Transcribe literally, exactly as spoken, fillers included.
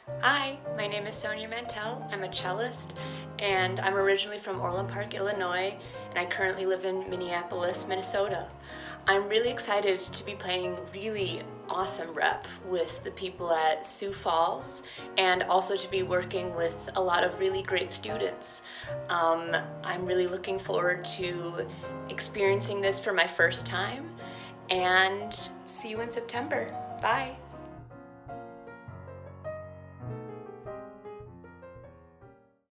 Hi, my name is Sonia Mantell. I'm a cellist, and I'm originally from Orland Park, Illinois, and I currently live in Minneapolis, Minnesota. I'm really excited to be playing really awesome rep with the people at Sioux Falls, and also to be working with a lot of really great students. Um, I'm really looking forward to experiencing this for my first time, and see you in September. Bye!